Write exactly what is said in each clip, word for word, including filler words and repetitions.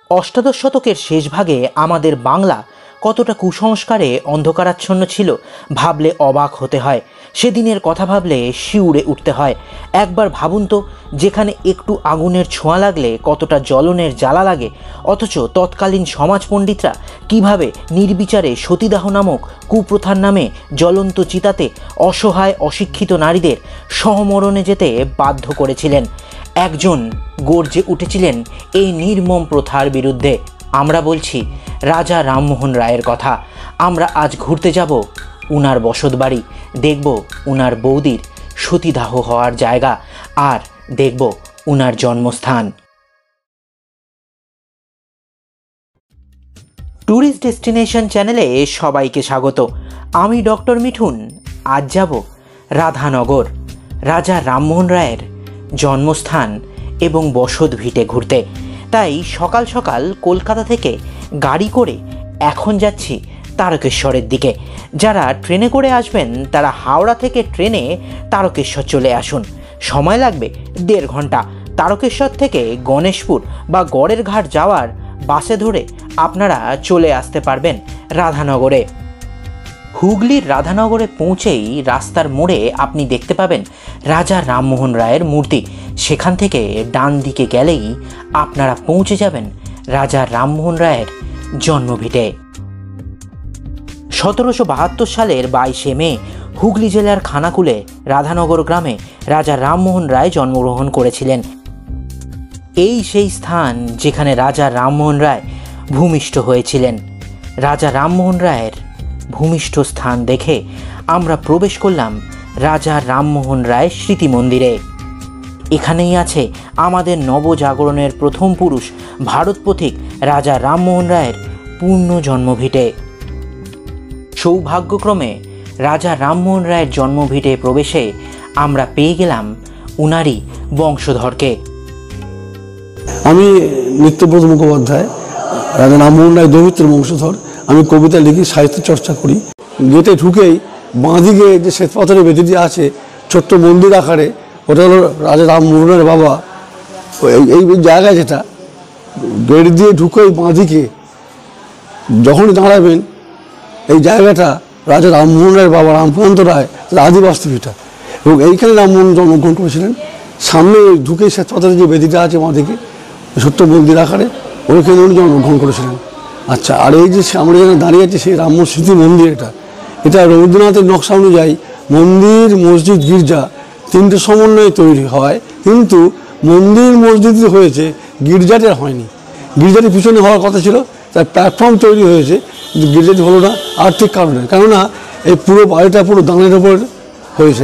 অষ্টাদশ শতকের শেষ ভাগে আমাদের বাংলা কতটা কুসংস্কারে অন্ধকারাচ্ছন্ন ছিল ভাবলে অবাক হতে হয়। সেদিনের কথা ভাবলে শিউরে উঠতে হয়। একবার ভাবুন তো, যেখানে একটু আগুনের ছোঁয়া লাগলে কতটা জ্বলনের জ্বালা লাগে, অথচ তৎকালীন সমাজ পণ্ডিতরা কীভাবে নির্বিচারে সতীদাহ নামক কুপ্রথার নামে জ্বলন্ত চিতাতে অসহায় অশিক্ষিত নারীদের সহমরণে যেতে বাধ্য করেছিলেন। একজন গর্জে উঠেছিলেন এই নির্মম প্রথার বিরুদ্ধে। আমরা বলছি রাজা রামমোহন রায়ের কথা। আমরা আজ ঘুরতে যাব উনার বসতবাড়ি, দেখব উনার বৌদির সতীদাহ হওয়ার জায়গা, আর দেখব উনার জন্মস্থান। ট্যুরিস্ট ডেস্টিনেশন চ্যানেলে সবাইকে স্বাগত। আমি ডক্টর মিঠুন। আজ যাব রাধানগর, রাজা রামমোহন রায়ের জন্মস্থান এবং বসত ভিটে ঘুরতে। তাই সকাল সকাল কলকাতা থেকে গাড়ি করে এখন যাচ্ছি তারকেশ্বরের দিকে। যারা ট্রেনে করে আসবেন তারা হাওড়া থেকে ট্রেনে তারকেশ্বর চলে আসুন। সময় লাগবে দেড় ঘন্টা। তারকেশ্বর থেকে গণেশপুর বা গড়ের ঘাট যাওয়ার বাসে ধরে আপনারা চলে আসতে পারবেন রাধানগরে। হুগলির রাধানগরে পৌঁছেই রাস্তার মোড়ে আপনি দেখতে পাবেন রাজা রামমোহন রায়ের মূর্তি। সেখান থেকে ডান দিকে গেলেই আপনারা পৌঁছে যাবেন রাজা রামমোহন রায়ের জন্মভিটে। সতেরোশো বাহাত্তর সালের বাইশে মে হুগলি জেলার খানাকুলে রাধানগর গ্রামে রাজা রামমোহন রায় জন্মগ্রহণ করেছিলেন। এই সেই স্থান যেখানে রাজা রামমোহন রায় ভূমিষ্ঠ হয়েছিলেন। রাজা রামমোহন রায়ের ভূমিষ্ঠ স্থান দেখে আমরা প্রবেশ করলাম রাজা রামমোহন রায় স্মৃতি মন্দিরে। এখানেই আছে আমাদের নবজাগরণের প্রথম পুরুষ ভারত পথিক রাজা রামমোহন রায়ের পূর্ণ জন্মভিটে। সৌভাগ্যক্রমে রাজা রামমোহন রায়ের জন্মভিটে প্রবেশে আমরা পেয়ে গেলাম উনারই বংশধরকে। আমি নিত্যব্রত মুখোপাধ্যায়, রাজা রামমোহন রায় দৌহিত্রের বংশধর। আমি কবিতা লিখি, সাহিত্য চর্চা করি। গেটে ঢুকেই বাঁদিকে যে শ্বেতপাথরের বেদিটি আছে ছোট্ট মন্দির আকারে, ওটা হলো রাজা রামমোহন রায়ের বাবা। এই জায়গায় যেটা গেট দিয়ে ঢুকেই বাঁদিকে যখনই দাঁড়াবেন, এই জায়গাটা রাজা রামমোহন রায়ের বাবা রামকান্ত রায় আদিবাস্তুভিটা, এবং এইখানে রামমোহন জন্মগ্রহণ করেছিলেন। সামনে ঢুকেই শ্বেতপাথরের যে বেদিটা আছে বাঁদিকে ছোট্ট মন্দির আকারে, ওইখানে উনি জন্মগ্রহণ করেছিলেন। আচ্ছা, আর এই যে আমরা যেখানে দাঁড়িয়ে আছি সেই রামমোহন স্মৃতি মন্দির, এটা এটা রবীন্দ্রনাথের নকশা অনুযায়ী মন্দির মসজিদ গির্জা তিনটে সমন্বয়ে তৈরি হয়, কিন্তু মন্দির মসজিদ হয়েছে, গির্জাটা হয়নি। গির্জাটি পিছনে হওয়ার কথা ছিল, তার প্ল্যাটফর্ম তৈরি হয়েছে, কিন্তু গির্জাটি হলো না আর্থিক কারণে। কেননা এই পুরো বাড়িটা পুরো দানের ওপর হয়েছে।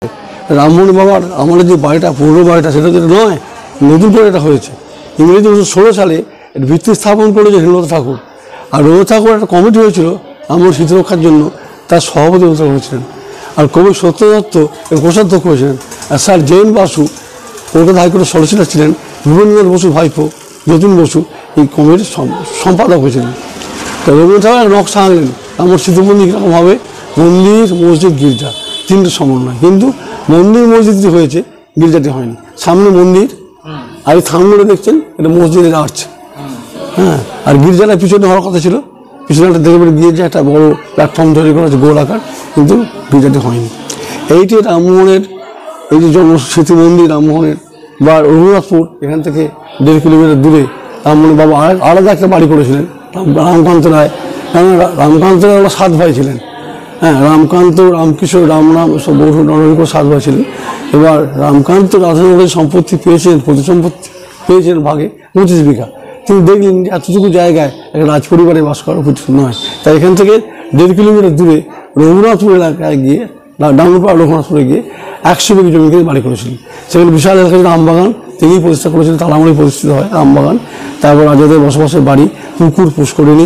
রামমোহন বাবার আমাদের যে বাড়িটা পুরো বাড়িটা সেটা যেটা নয়, নতুন করে এটা হয়েছে। ইংরেজি উনিশশো ষোলো সালে এর ভিত্তি স্থাপন করেছে হেমলতা ঠাকুর। আর রবীন্দ্রনাথ ঠাকুর একটা কমিটি হয়েছিল রামমোহন স্মৃতি রক্ষার জন্য, তার সভাপতি হয়েছিলেন। আর কবি সত্য দত্ত এর কোষাধ্যক্ষ হয়েছিলেন। আর স্যার জৈন বাসু কলকাতা হাইকোর্টের সলিসিটার ছিলেন। ভূপেন্দ্রনাথ বসু ভাইপো যতীন বসু এই কমিটির সম্পাদক হয়েছিলেন। তো রবীন্দ্রনাথ ঠাকুর এক নকশা আনলেন রামমোহন স্মৃতি মন্দির কীরকম হবে, মন্দির মসজিদ গির্জা তিনটে সমন্বয়, কিন্তু মন্দির মসজিদটি হয়েছে, গির্জাটি হয়নি। সামনে মন্দির, আর এই থামগুলো দেখছেন এটা মসজিদের আর্চ। হ্যাঁ, আর গির্জাটা পিছনে হওয়ার কথা ছিল, পিছনে একটা দেখবেন গির্জা একটা বড় প্ল্যাটফর্ম তৈরি করা হয়েছে গোল আকার, কিন্তু গির্জাটি হয়নি। এইটি রামমোহনের এই যে জন্ম স্মৃতি মন্দির রামমোহনের, বা রঘুনাথপুর এখান থেকে দেড় কিলোমিটার দূরে রামমোহন বাবা আলাদা একটা বাড়ি করেছিলেন, রামকান্ত রায়। কারণ রামকান্ত রায় ওরা সাত ভাই ছিলেন। হ্যাঁ, রামকান্ত, রামকিশোর, রামরাম সব বহু নরহরি করে সাত ভাই ছিলেন। এবার রামকান্ত রাধানগরের সম্পত্তি পেয়েছিলেন, প্রতি সম্পত্তি পেয়েছিলেন ভাগে পঁচিশ বিঘা। তিনি দেখলেন যে এতটুকু জায়গায় একটা রাজপরিবারে বাস করা উচিত নয়, তাই এখান থেকে দেড় কিলোমিটার দূরে রঘুনাথপুর এলাকায় গিয়ে, ডাঙ্গুরপাড়া রঘুনাথপুরে গিয়ে একশো বিঘি জমি কিনে বাড়ি করেছিলেন। সেখানে বিশাল এলাকায় আমবাগান তিনি প্রতিষ্ঠা করেছিলেন, তালামুড়ি প্রতিষ্ঠিত হয় আমবাগান। তারপর রাজাদের বসবাসের বাড়ি, পুকুর, পুষ্করিণী,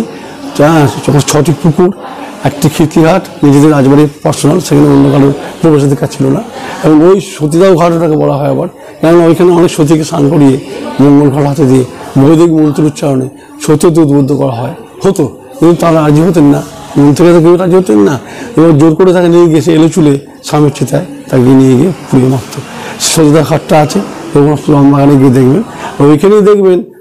ছটি পুকুর, একটি খিড়কিঘাট, নিজেদের রাজবাড়ির পার্সোনাল, সেখানে অন্য কারোর প্রবেশাধিকার ছিল না। এবং ওই সতীদাহ ঘাটটাকে বলা হয় আবার, কেননা ওইখানে অনেক সতীকে স্নান করিয়ে মঙ্গল ঘাট হাতে দিয়ে বৈদিক মন্ত্র উচ্চারণে সতীকে উদ্বুদ্ধ করা হয় হতো, কিন্তু তারা রাজি হতেন না, মন থেকে তো কেউ রাজি হতেন না। এবার জোর করে তাকে নিয়ে গেছে এলো চুলে স্বামীর চিতায়, তাকে নিয়ে গিয়ে পুড়িয়ে মারত। সতীদাহ ঘাটটা আছে রঘুনাথপুর আমবাগানে গিয়ে দেখবেন, ওইখানেই দেখবেন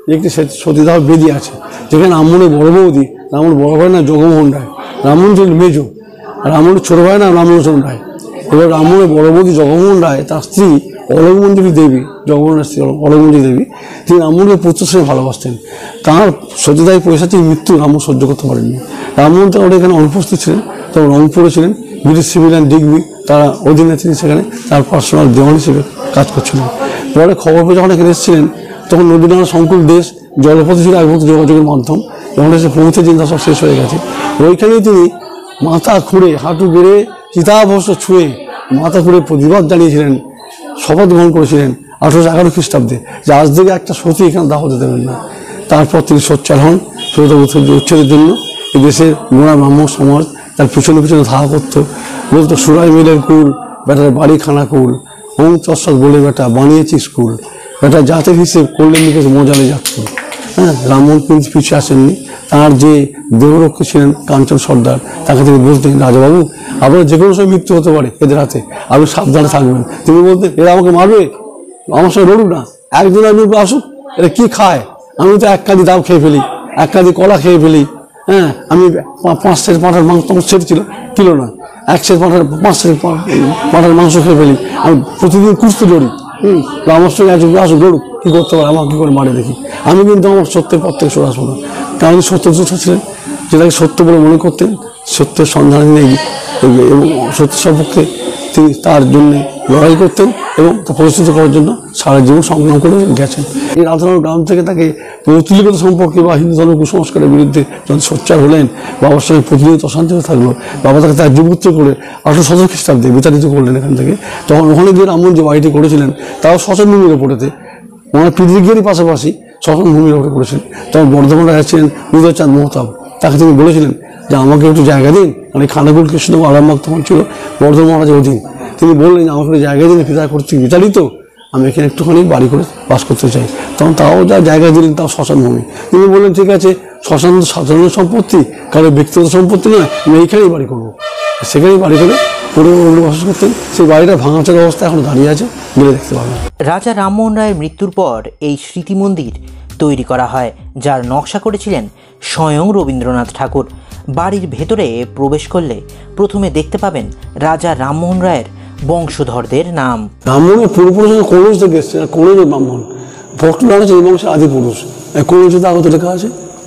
একটি সতীদাহ বেদি আছে, যেখানে রামমোহনের বড় বৌদি, রামমোহনের বড় ভাই না জগমোহন রায়, রামমোহন ছিলেন মেজ, আর রামমোহনের ছোট ভাই না রামলোচন রায়। এবার রামমোহনের বড় বৌদি জগমোহন রায় তার স্ত্রী অলকমঞ্জুরি দেবী, জগমোহনের স্ত্রী অলকমঞ্জুরি দেবী, তিনি রামমোহনকে পুত্র স্নেহে ভালোবাসতেন। তাঁর সতীদাহী পয়সাটির মৃত্যু রামমোহন সহ্য করতে পারেননি। রামমোহন তখন এখানে অনুপস্থিত ছিলেন, তখন রংপুরে ছিলেন, ব্রিটিশ সিভিলিয়ান ডিগ্রি তারা অধীনে তিনি সেখানে তার পার্সোনাল দেওয়ান হিসেবে কাজ করছিলেন। পরে খবর পেয়ে যখন এখানে এসেছিলেন, তখন নদী নালা সংকুল দেশ, জলপথে ছিল একমাত্র যোগাযোগের মাধ্যম, যখন এসে পৌঁছেছেন তা সব শেষ হয়ে গেছে। ওইখানেই তিনি মাথা খুঁড়ে হাঁটু গেড়ে চিতাভস্ম ছুঁয়ে মাথা খুঁড়ে প্রতিবাদ জানিয়েছিলেন, শপথ গ্রহণ করেছিলেন আঠারোশো এগারো খ্রিস্টাব্দে যে আজ থেকে একটা সতী এখানে দাহ হতে দেবেন না। তারপর তিনি সোচ্চার হন সতীদাহ উচ্ছেদের জন্য। এই দেশের গোড়া ব্রাহ্মণ সমাজ তার পিছনে পিছনে ধাওয়া করতো, বলতো সুরাই মিলের কুল, বেটার বাড়ি খানা কুল, ওম তৎসৎ বলে বেটা বানিয়েছি স্কুল, বেটা জাতের হিসেব করলেন লিখে মজালে যাচ্ছে। হ্যাঁ, রামমোহন কিন্তু পিছিয়ে আসেননি। তাঁর যে দেহরক্ষী ছিলেন কাঞ্চন সর্দার, তাকে তিনি বলতেন, রাজাবাবু আপনার যে কোনো সময় মৃত্যু হতে পারে এদের হাতে, আপনি সাবধানে থাকবেন। তিনি বলতেন, এরা আমাকে মারবে, আমার সঙ্গে লড়ুক না, একজন একজন আসুক, এরা কী খায়, আমি তো এক কাঁদি দাও খেয়ে ফেলি, এক কাঁদি কলা খেয়ে ফেলি। হ্যাঁ, আমি পাঁচ সেট পাঁঠার মাংস, তখন সেট ছিল কিলো না, এক সেট পাঁঠার পাঁচ সেট পাঁঠার মাংস খেয়ে ফেলি, আমি প্রতিদিন কুস্তি লড়ি। হুম, আমার সঙ্গে একজন আসুক লড়ুক, কী করতে পারে, আমার কী করে মারে দেখি। আমি কিন্তু আমার সত্যের পথ থেকে সরে আসবো না, কারণ সত্যযুদ্ধ ছিলেন, যেটাকে সত্য বলে মনে করতেন, সত্যের সন্ধান নেই এবং সত্য সপক্ষে তিনি তার জন্যে লড়াই করতেন এবং তা পরিচিত করার জন্য সারা জীবন সংগ্রাম করে গেছেন। এই রাধানগর গ্রাম থেকে তাকে পৌত্তলিকতা সম্পর্কে বা হিন্দু ধর্মের কুসংস্কারের বিরুদ্ধে যখন সোচ্চার হলেন, বাবার সঙ্গে প্রতিনিয়ত অশান্তিতে থাকলো, বাবা তাকে তার যুবপুত্র করে আঠারো সতেরো খ্রিস্টাব্দে বিতাড়িত করলেন এখান থেকে। তখন ওখানে গিয়ে রামমোহন যে বাড়িটি করেছিলেন তাও শ্মশান ভূমির ওপরেতে, ওনার পিতৃগিরির পাশাপাশি শ্মশান ভূমির ওপরে করেছিলেন। তখন বর্ধমান রাজা ছিলেন উদয়চাঁদ মোহতাব, তাকে তিনি বলেছিলেন যে আমাকে একটু জায়গা দিন, মানে খানাকুল কৃষ্ণ আরামবাগ তখন ছিল বর্ধমান মহারাজের অধীন। তিনি বললেন আমাকে জায়গা দিন, পিতা কর্তৃক বিতাড়িত, আমি এখানে একটুখানি বাড়ি করে বাস করতে চাই। তখন তাও যা জায়গা দিলেন, তাও শ্মশান ভূমি। তিনি বললেন ঠিক আছে, শ্মশান তো সাধারণ সম্পত্তি, কারো ব্যক্তিগত সম্পত্তি নয়, আমি এইখানেই বাড়ি করবো। সেখানেই বাড়ি করে পূর্ববঙ্গে বাস করতেন। সেই বাড়িটা ভাঙাচোরা অবস্থা এখন দাঁড়িয়ে আছে, গেলে দেখতে পাবেন। রাজা রামমোহন রায়ের মৃত্যুর পর এই স্মৃতি মন্দির তৈরি করা হয়, যার নকশা করেছিলেন স্বয়ং রবীন্দ্রনাথ ঠাকুর। বাড়ির ভেতরে প্রবেশ করলে প্রথমে দেখতে পাবেন রাজা রামমোহন রায়ের বংশধরদের নাম। রামমোহনের পূর্বপুরুষ কৌরজ থেকে এসছে, কৌরজ ব্রাহ্মণ ভক্তরা হচ্ছে এই বংশের আদি পুরুষ। কৌরজ আগত লেখা আছে,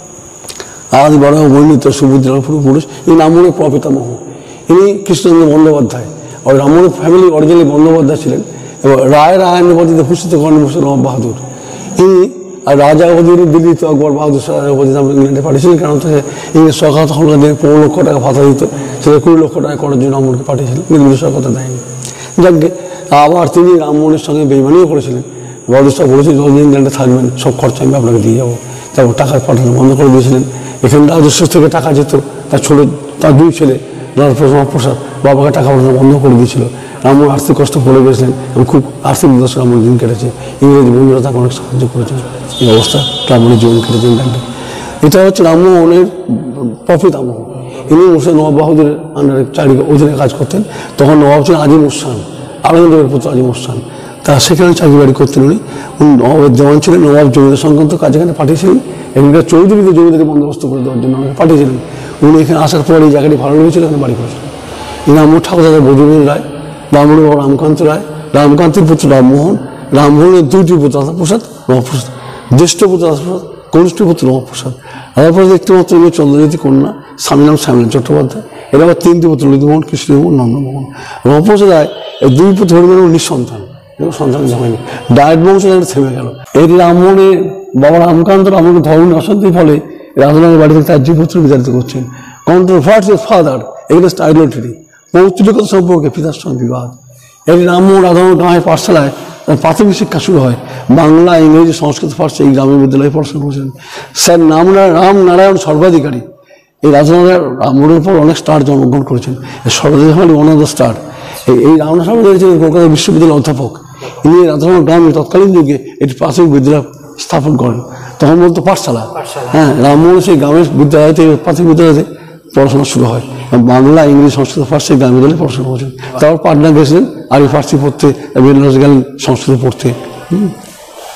আদি বড় বর্ণিত সুভদ্রার পূর্বপুরুষ। এই রামমোহনের প্রপিতামহ, ইনি কৃষ্ণচন্দ্র বন্দ্যোপাধ্যায়। ওই রামমোহনের ফ্যামিলি অরিজিনালি বন্দ্যোপাধ্যায় ছিলেন এবং রায় রায়নের পদ্ধতিতে ভূষিত করেন নবাব বাহাদুর। ইনি আর রাজা অধীনে দিল্লিতে আকবর বাহাদুর শাহের অধীনে ইংল্যান্ডে পাঠিয়েছিলেন, কারণ তাকে ইংরেজ সরকার তখনকার দিনে পনেরো লক্ষ টাকা ভাতা দিত, সেটা কুড়ি লক্ষ টাকা করার জন্য রামমোহনকে পাঠিয়েছিলেন, ইংরেজ সরকার দেয়নি। যাকে আবার তিনি রামমোহনের সঙ্গে বেইমানিও করেছিলেন। বাহাদুর শাহ বলেছিল যতদিন ইংল্যান্ডে থাকবেন সব খরচা আমি আপনাকে দিয়ে যাবো, তারপর টাকা পাঠানো বন্ধ করে দিয়েছিলেন। এখানে রাজস্ব থেকে টাকা যেত, তার ছোট তার দুই ছেলে রামপ্রসাদ বাবাকে টাকা পাঠানো বন্ধ করে দিয়েছিল। রামমোহন আর্থিক কষ্ট পড়ে গেছিলেন এবং খুব আর্থিক বিধ্বস্ত রামমোহন দিন কেটেছে। ইংরেজি বন্ধুরা তাকে অনেক সাহায্য করেছেন, এই অবস্থা রামমোহনের জীবন কেটেছে ইংল্যান্ডে। এটা হচ্ছে রামমোহনের প্রপিতামহ। ইনি মুর্শিদ নবাব বাহাদুরের আন্ডারে চারিদিকে অধীনে কাজ করতেন। তখন নবাব ছিলেন আজিম উসান, আনন্দদেবের পুত্র আজিম উসান, তা সেখানে চাকরি বাড়ি করতেন উনি। উনি নবাবের দেওয়ান ছিলেন, নবাব জমিদার সংক্রান্ত কাজ এখানে পাঠিয়েছিলেন। এখানকার চৌধুরীদের জমিদারি বন্দোবস্ত করে দেওয়ার জন্য আমাকে পাঠিয়েছিলেন। উনি এখানে আসার পর এই জায়গাটি ভালো লেগেছিল, এখানে বাড়ি করেছিলেন। এই রামমোহন ঠাকুর দাদা বজরুল রায়, রামমোহনের বাবা রামকান্ত রায়, রামকান্তের পুত্র রামমোহন, রামমোহনের দুইটি পুত্র রাধাপ্রসাদ নবপ্রসাদ, জ্যেষ্ঠ পুত্র রাধাপ্রসাদ, কনিষ্ঠ পুত্র নবপ্রসাদ। রাধাপ্রসাদ একটি মাত্র মেয়ে চন্দ্রজ্যোতি কন্যা, স্বামী নাম শ্যামল চট্টোপাধ্যায়। এর আবার তিনটি পুত্র ললিতমোহন, কৃষ্ণমোহন, নন্দমোহন। নবপ্রসাদ রায় এই দুই পুত্র হরিমেন নিঃসন্তান, এবং সন্তান জমায়নি, ডায়েট বংশ থেমে গেল। এই রামমোহনের বাবা রামকান্ত রামমোহনের ধর্মের অশান্তির ফলে রাধানগরের বাড়ি থেকে তার দুই পুত্র বিতাড়িত করছেন। কন্ট্রোভার্সি ফাদার এগেনস্ট আইডেন্টিটি, পৌত্তলিকতা সম্পর্কে পিতার সঙ্গে বিবাদ। এই রামমোহন রাধানগর গ্রামের পাঠশালায় তার প্রাথমিক শিক্ষা শুরু হয়। বাংলা, ইংরেজি, সংস্কৃত, ফার্সি এই গ্রামের বিদ্যালয়ে পড়াশোনা করেছেন। স্যার নাম রামনারায়ণ সর্বাধিকারী এই রাধানগরের রামমোহনের পর অনেক স্টার জন্মগ্রহণ করেছেন। Sarbadhikari one of the star. এই রামনারায়ণ সর্বাধিকারী ছিলেন কলকাতা বিশ্ববিদ্যালয়ের অধ্যাপক। ইনি রাধানগর গ্রামে তৎকালীন যুগে একটি প্রাথমিক বিদ্যালয় স্থাপন করেন, তখন বলতো পাঠশালা। হ্যাঁ, রামমোহন সেই গ্রামের বিদ্যালয় থেকে প্রাথমিক বিদ্যালয়তে পড়াশোনা শুরু হয়। বাংলা, ইংরেজি, সংস্কৃত, ফার্সি গ্রামীণ বিদ্যালয়ে পড়াশোনা করেছেন। তারপর পাটনা গেছিলেন আর এই ফার্সি পড়তে, বেনারস গেলেন সংস্কৃত পড়তে।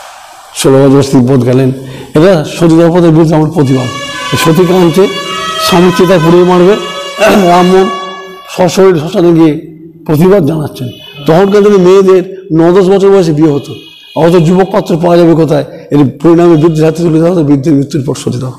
ষোলো বছর তিব্বত গেলেন। এটা সতীদাহপথের বিরুদ্ধে আমার প্রতিবাদ। সতীকে আনছে, স্বামী চিতায় পুড়িয়ে মারবে, রামমোহন সশরীর শ্মশানে গিয়ে প্রতিবাদ জানাচ্ছেন। তখনকার দিনে মেয়েদের ন দশ বছর বয়সে বিয়ে হতো, অত যুবক পাত্র পাওয়া যাবে কোথায়? এর পরিণামে বৃদ্ধের হাতে তুলে দেওয়া হতো, বৃদ্ধের মৃত্যুর পর সতীদাহ।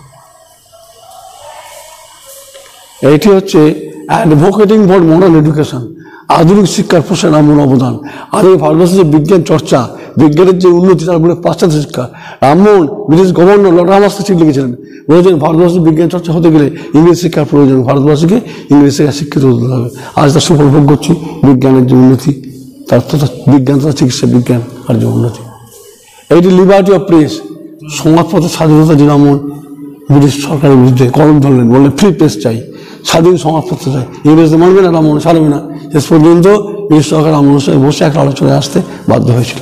এইটি হচ্ছে অ্যাডভোকেটিং ফর মডার্ন এডুকেশন, আধুনিক শিক্ষার প্রসারে রামমোহন অবদান। আধুনিক ভারতবর্ষের যে বিজ্ঞান চর্চা, বিজ্ঞানের যে উন্নতি, তারপরে পাশ্চাত্য শিক্ষা। Rammohan British governor Lord Amherst চিঠি লিখেছিলেন, বলেছেন ভারতবর্ষের বিজ্ঞান চর্চা হতে গেলে ইংরেজ শিক্ষার প্রয়োজন, ভারতবর্ষকে ইংরেজ শিক্ষা শিক্ষিত হতে হবে। আজ তার সুফল ভোগ করছি, বিজ্ঞানের যে উন্নতি, তার তথা বিজ্ঞান তথা চিকিৎসা বিজ্ঞান আর যে উন্নতি। এইটি লিবার্টি অফ প্রেস, সংবাদপত্রের স্বাধীনতা যে রামমোহন ব্রিটিশ সরকারের বিরুদ্ধে কলম ধরলেন, বললেন ফ্রি প্রেস চাই, স্বাধীন সংবাদপত্র চাই। ইংরেজদের মানবে না, রামমোহন ছাড়বে না। শেষ পর্যন্ত ব্রিটিশ সরকার রামমোহনের সঙ্গে বসে একটা আলোচনায় আসতে বাধ্য হয়েছিল।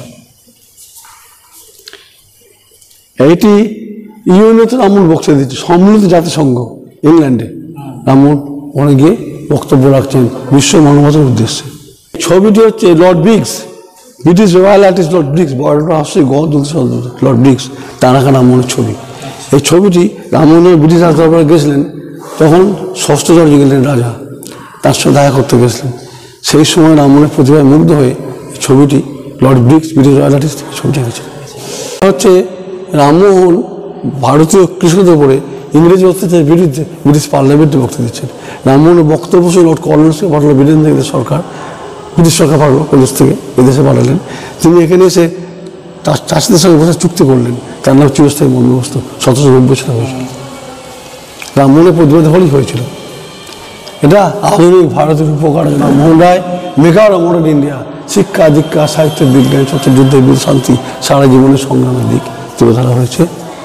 এইটি ইউএনএতে রামমোহন বক্তৃতা দিচ্ছে, সম্মিলিত জাতিসংঘ ইংল্যান্ডে রামমোহন ওখানে গিয়ে বক্তব্য রাখছেন বিশ্ব মানবতার উদ্দেশ্যে। ছবিটি হচ্ছে Lord Briggs, British royal artist Lord Briggs, বড়টা আসছে গদ লর্ড ব্রিগস, তার আঁকা রামমোহনের ছবি। এই ছবিটি রামমোহনের ব্রিটিশ রাজ দরবারে গেছিলেন, তখন ষষ্ঠ জর্জ গেলেন রাজা, তার সাথে দেখা করতে গেছিলেন। সেই সময় রামমোহনের প্রতিভায় মুগ্ধ হয়ে ছবিটি Lord Briggs British royal artist ছবিটি এঁকেছেন। হচ্ছে রামমোহন ভারতীয় কৃষকদের উপরে ইংরেজি অত্যাচারের বিরুদ্ধে ব্রিটিশ পার্লামেন্টে বক্তব্য দিচ্ছেন। রামমোহনের বক্তব্য শুনে লর্ড কর্নওয়ালিসকে পাঠালো ব্রিটেন থেকে সরকার, ব্রিটিশ সরকার পাঠালো প্রদেশ থেকে এদেশে পাঠালেন। তিনি এখানে এসে চাষিদের সঙ্গে বসে চুক্তি করলেন, তার নাম চিরস্থায়ী বন্দোবস্ত, সতেরোশো নব্বই সালে হয়েছিল। রামমোহনের প্রতিবাদের ফলেই হয়েছিল। এটা আধুনিক ভারতের উপকার। Rammohan Roy maker of modern India, শিক্ষা দীক্ষা সাহিত্য বিজ্ঞান সবচেয়ে যুদ্ধের বীর শান্তি সারা জীবনের সংগ্রামের দিক তুলে ধরা হয়েছে।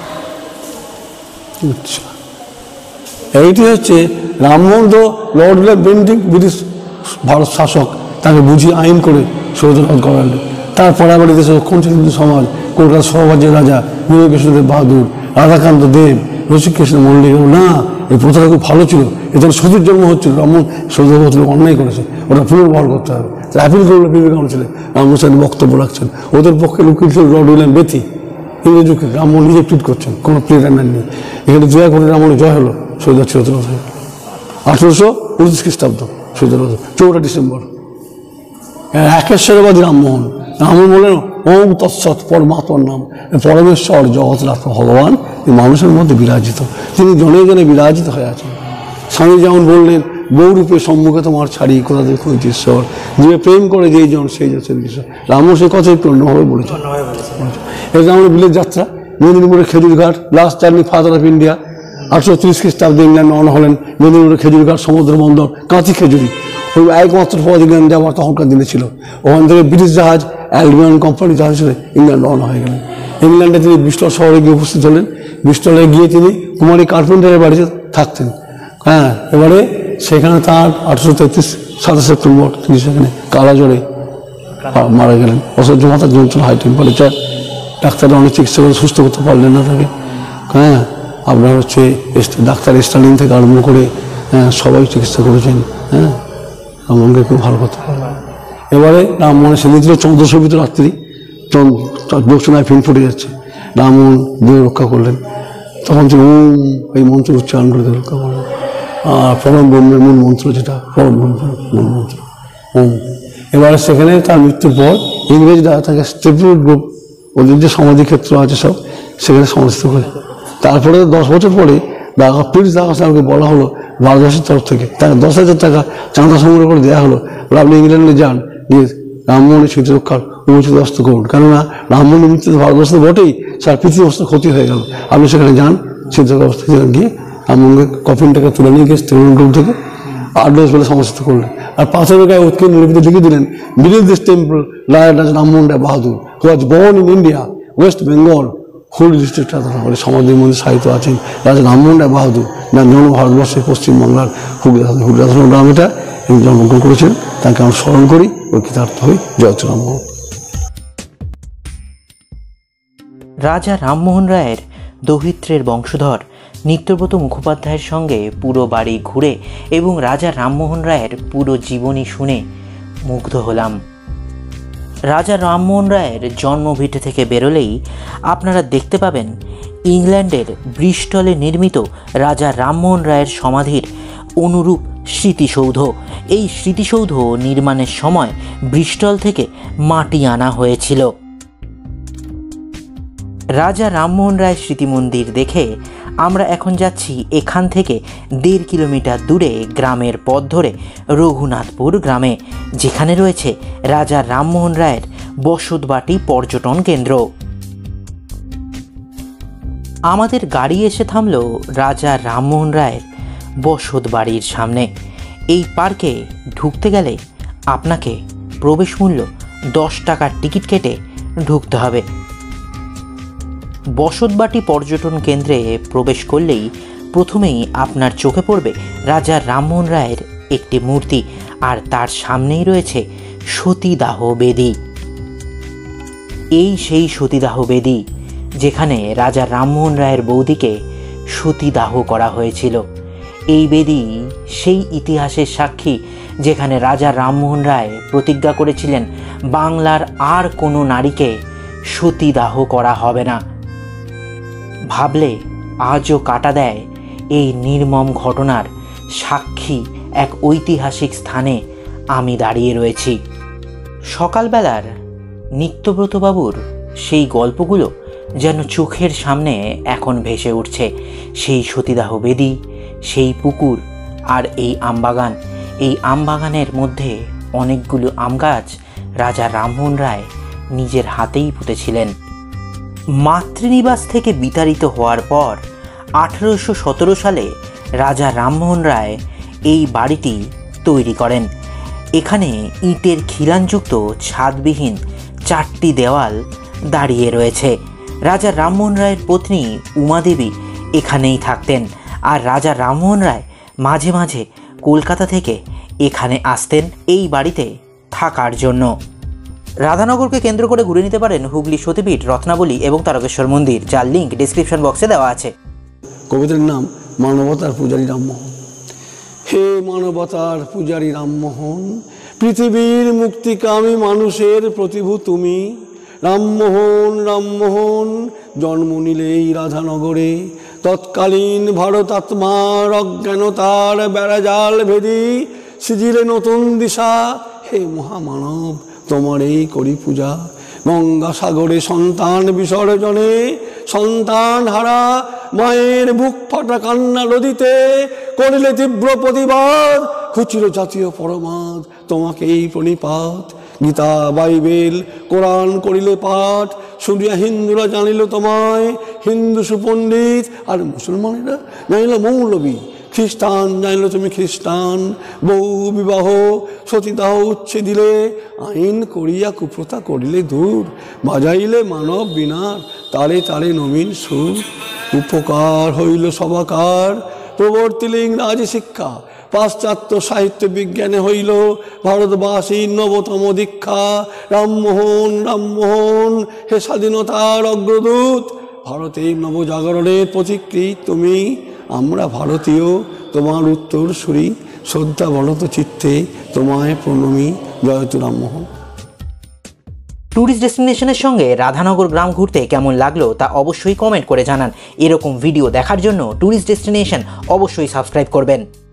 এইটি হচ্ছে রামমোহন তো Lord William Bentinck British Bharat শাসক, তাকে বুঝিয়ে আইন করে সৌধরাজ করালেন। তারপরে আবার দেশে রক্ষণশীল সমাজ, কলকাতা সহবাজ্যের রাজা বীরকৃষ্ণদেব বাহাদুর, রাধাকান্ত দেব, রসিকৃষ্ণ মল্লিক, না এই প্রথাটা খুব ভালো ছিল, এদের সতীর জন্ম হচ্ছিল, রামমোহন সৌধ অন্যায় করেছে, ওটা পুনর্বহাল করতে হবে। অ্যাপিল করলে বিবেকানন্দ ছিলেন, রামমোহন সাহেব বক্তব্য রাখছেন। ওদের পক্ষে উকিল ছিল লর্ড উইলিয়াম বেথি, ইংরেজ উকিল। রামমোহন নিজে টুইট করছেন, কোনো প্লেটার নেননি। এখানে জয়া করে রামমোহনের জয় হলো, সৈয়দ চিরতর আঠেরোশো উনত্রিশ খ্রিস্টাব্দ সৈয়দ চৌঠা ডিসেম্বর। একেশ্বরবাদী রামমোহন, রামমোহন বললেন ওম তৎসৎ পরমাত্মার নাম, পরমেশ্বর জগৎ ভগবান মানুষের মধ্যে বিরাজিত, তিনি জনে জনে বিরাজিত হয়ে আছেন। স্বামী যেমন বললেন বহুরূপে সম্মুখে তোমার ছাড়ি কোথা দেখো ঈশ্বর, যে প্রেম করে যেই জন সেই যাচ্ছে ঈশ্বর। রামমোহন সেই কথা একটু অন্যভাবে বলেছেন। এটা আমাদের বিলের যাত্রা, মেদিনীপুরের Khejurghat, last journey father of India. আটশো তিরিশ খ্রিস্টাব্দে ইংল্যান্ড রওনা হলেন, মেদিনীপুরের খেজুরঘাট সমুদ্র বন্দর, কাঁচি খেজুরি ওই একমাত্র পথ ইংল্যান্ড যাওয়ার তখনকার দিনে ছিল। ওখান থেকে ব্রিটিশ জাহাজ অ্যালবিয়ন কোম্পানি জাহাজ ছিল, ইংল্যান্ড রওনা হয়ে গেলেন। ইংল্যান্ডে তিনি ব্রিস্টল শহরে গিয়ে উপস্থিত হলেন। ব্রিস্টলে গিয়ে তিনি কুমারী কার্পেন্টারের বাড়িতে থাকতেন। হ্যাঁ, এবারে সেখানে তার আটশো তেত্রিশ সাতাশ সেপ্টেম্বর তিনি সেখানে কালা জ্বরে মারা গেলেন। অসহ্য মাথার যন্ত্রণা, হাই টেম্পারেচার, ডাক্তাররা অনেক চিকিৎসা করে সুস্থ করতে পারলেন না তাকে। হ্যাঁ, আপনার হচ্ছে ডাক্তার স্টালিন থেকে আরম্ভ করে হ্যাঁ সবাই চিকিৎসা করেছেন। হ্যাঁ, রামমোহনকে খুব ভালো কথা। এবারে রামমোহনের সেদিন ছিল চন্দ্রশোভিত ভিতর রাত্রি, দক্ষিণায় ফিন ফুটে যাচ্ছে, রামমোহন দেহ রক্ষা করলেন। তখন তিনি ওম এই মন্ত্র উচ্চারণ করে দেহ রক্ষা করলেন। আর পরম ব্রহ্মের মূল মন্ত্র, যেটা পরম ব্রহ্মের মূল মন্ত্র ওম। এবারে সেখানে তার মৃত্যুর পর ইংরেজরা তাকে স্টেপল গ্রুপ, ওদের যে সমাধিক্ষেত্র আছে সব সেখানে সমাধিত করে। তারপরে দশ বছর পরে ঢাকা প্রিন্স ঢাকা সাহেবকে বলা হলো ভারতবর্ষের তরফ থেকে তাকে দশ হাজার টাকা চাঁদা সংগ্রহ করে দেওয়া হলো, আপনি ইংল্যান্ডে যান, গিয়ে রামমোহনের স্মৃতি রক্ষার উন্মোচিত অস্ত্র করুন। কেননা রামমোহনের মৃত্যুতে ভারতবর্ষে বটেই, সার পৃথিবী অস্ত্র ক্ষতি হয়ে গেল। আপনি সেখানে যান, স্মৃতি অবস্থা গিয়ে রামমোহনকে কফিনটাকে তুলে নিয়ে গিয়ে তরুণ গ্রুপ থেকে আট দশ বলে সমাচিত করলেন। আর পাথরের গায়ে উৎকীর্ণ লিপিতে লিখে দিলেন, believe this temple laid as Rammohan Roy Bahadur who was born in India West Bengal Hooghly district. বলে সমাধির মধ্যে সাহিত্য আছেন রাজা রামমোহন রায় বাহাদুর, না জন্ম ভারতবর্ষের পশ্চিমবাংলার হুগলি হুগলি গ্রাম, এটা তিনি জন্মগ্রহণ করেছিলেন। তাকে আমরা স্মরণ করি, ওই কৃতার্থ হই। জয় রামমোহন। রাজা রামমোহন রায়ের দৌহিত্রের বংশধর নিত্যব্রত মুখোপাধ্যায়ের সঙ্গে পুরো বাড়ি ঘুরে এবং রাজা রামমোহন রায়ের পুরো জীবনী শুনে মুগ্ধ হলাম। রাজা রামমোহন রায়ের জন্মভিটে থেকে বেরোলেই আপনারা দেখতে পাবেন ইংল্যান্ডের ব্রিস্টলে নির্মিত রাজা রামমোহন রায়ের সমাধির অনুরূপ স্মৃতিসৌধ। এই স্মৃতিসৌধ নির্মাণের সময় ব্রিস্টল থেকে মাটি আনা হয়েছিল। রাজা রামমোহন রায় স্মৃতি মন্দির দেখে আমরা এখন যাচ্ছি এখান থেকে দেড় কিলোমিটার দূরে গ্রামের পথ ধরে রঘুনাথপুর গ্রামে, যেখানে রয়েছে রাজা রামমোহন রায়ের বসতবাটি পর্যটন কেন্দ্র। আমাদের গাড়ি এসে থামল রাজা রামমোহন রায়ের বসত বাড়ির সামনে। এই পার্কে ঢুকতে গেলে আপনাকে প্রবেশ মূল্য দশ টাকার টিকিট কেটে ঢুকতে হবে। বসতবাটি পর্যটন কেন্দ্রে প্রবেশ করলেই প্রথমেই আপনার চোখে পড়বে রাজা রামমোহন রায়ের একটি মূর্তি, আর তার সামনেই রয়েছে সতীদাহ বেদী। এই সেই সতীদাহ বেদী যেখানে রাজা রামমোহন রায়ের বৌদিকে সতীদাহ করা হয়েছিল। এই বেদী সেই ইতিহাসের সাক্ষী যেখানে রাজা রামমোহন রায় প্রতিজ্ঞা করেছিলেন বাংলার আর কোনো নারীকে সতীদাহ করা হবে না। ভাবলে আজও কাটা দেয় এই নির্মম ঘটনার সাক্ষী এক ঐতিহাসিক স্থানে আমি দাঁড়িয়ে রয়েছি। সকালবেলার নিত্যব্রতবাবুর সেই গল্পগুলো যেন চোখের সামনে এখন ভেসে উঠছে। সেই সতীদাহ বেদী, সেই পুকুর, আর এই আমবাগান। এই আমবাগানের মধ্যে অনেকগুলো আম গাছ রাজা রামমোহন রায় নিজের হাতেই পুঁতেছিলেন। মাতৃনিবাস থেকে বিতাড়িত হওয়ার পর আঠেরোশো সতেরো সালে রাজা রামমোহন রায় এই বাড়িটি তৈরি করেন। এখানে ইটের খিলানযুক্ত ছাদবিহীন চারটি দেওয়াল দাঁড়িয়ে রয়েছে। রাজা রামমোহন রায়ের পত্নী উমাদেবী এখানেই থাকতেন, আর রাজা রামমোহন রায় মাঝে মাঝে কলকাতা থেকে এখানে আসতেন এই বাড়িতে থাকার জন্য। রাধানগরকে কেন্দ্র করে ঘুরে নিতে পারেন হুগলি সতীপীঠ, রত্নাবলী এবং তারকেশ্বর মন্দির, যার লিঙ্ক ডিসক্রিপশন বক্সে দেওয়া আছে। কবিতার নাম মানবতার পূজারী রামমোহন। হে মানবতার পূজারী রামমোহন, পৃথিবীর মুক্তিকামী মানুষের প্রতিভু তুমি। রামমোহন রামমোহন জন্ম নিলেই রাধানগরে, তৎকালীন ভারতাত্মার অজ্ঞানতার বেড়াজাল ভেদি সিজিলে নতুন দিশা। হে মহামানব, তোমারই করি পূজা। গঙ্গাসাগরে সন্তান বিসর্জনে সন্তান হারা মায়ের বুক ফাটা কান্না নদীতে করিলে তীব্র প্রতিবাদ। খুচরো জাতীয় পরমাদ তোমাকেই প্রণিপাত। গীতা বাইবেল কোরআন করিলে পাঠ, শুনিয়া হিন্দুরা জানিল তোমায় হিন্দু সুপণ্ডিত, আর মুসলমানেরা জানিল মৌলবী। খ্রিস্টান জানিল তুমি খ্রিস্টান। বহু বিবাহ সতীদাহ উচ্ছে দিলে, আইন করিয়া কুপ্রথা করিলে দূর। বাজাইলে মানব বিনার তারে তারে নবীন সুর। উপকার হইল সবাকার, প্রবর্তিলে ইংরাজি শিক্ষা। পাশ্চাত্য সাহিত্য বিজ্ঞানে হইল ভারতবাসীর নবতম দীক্ষা। রামমোহন রামমোহন হে স্বাধীনতার অগ্রদূত, ভারতের নবজাগরণের প্রতিকৃত তুমি। আমরা ভারতীয় তোমার উত্তর সুরী, শ্রদ্ধা বলত চিত্তে তোমায় প্রণমী। জয়তু রামমোহন। ট্যুরিস্ট ডেস্টিনেশনের সঙ্গে রাধানগর গ্রাম ঘুরতে কেমন লাগলো তা অবশ্যই কমেন্ট করে জানান। এরকম ভিডিও দেখার জন্য ট্যুরিস্ট ডেস্টিনেশন অবশ্যই সাবস্ক্রাইব করবেন।